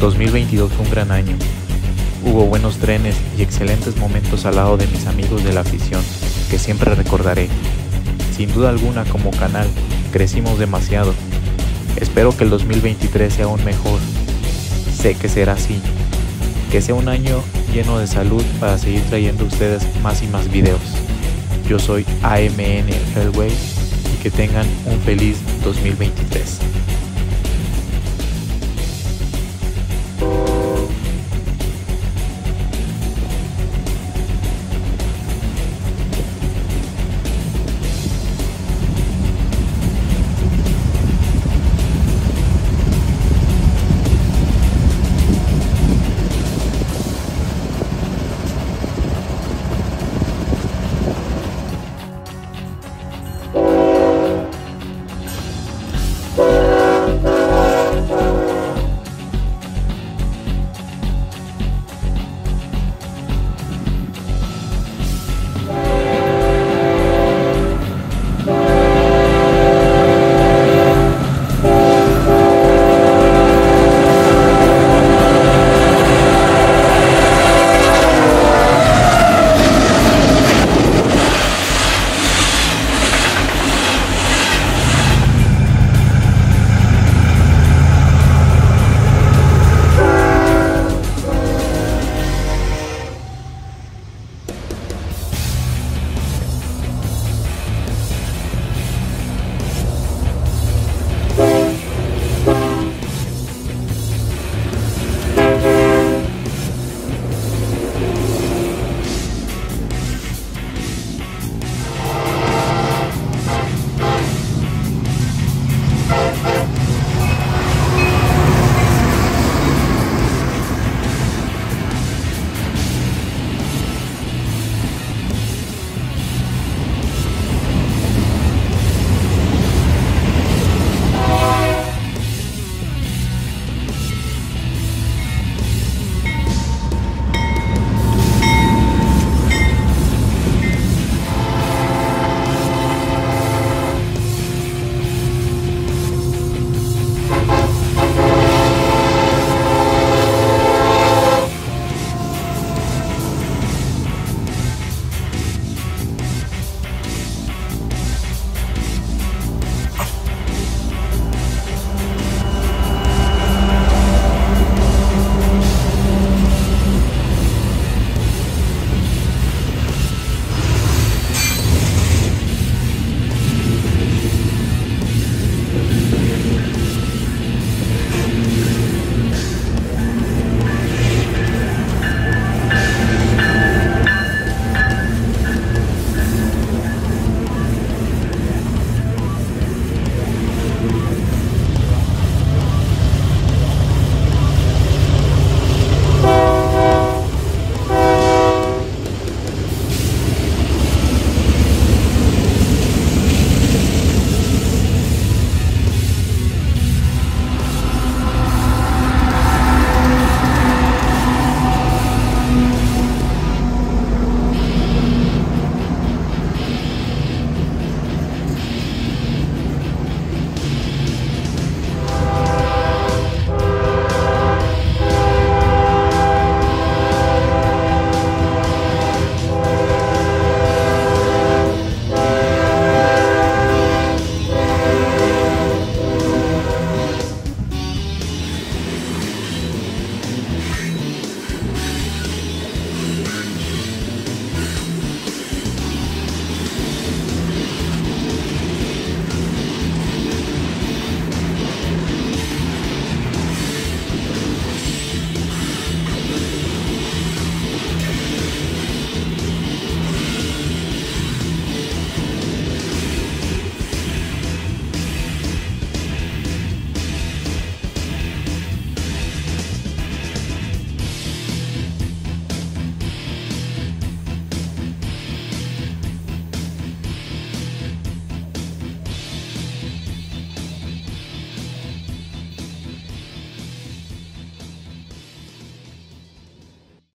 2022 fue un gran año. Hubo buenos trenes y excelentes momentos al lado de mis amigos de la afición, que siempre recordaré. Sin duda alguna, como canal, crecimos demasiado. Espero que el 2023 sea aún mejor. Sé que será así. Que sea un año lleno de salud para seguir trayendo a ustedes más y más videos. Yo soy AMN Hellway y que tengan un feliz 2023.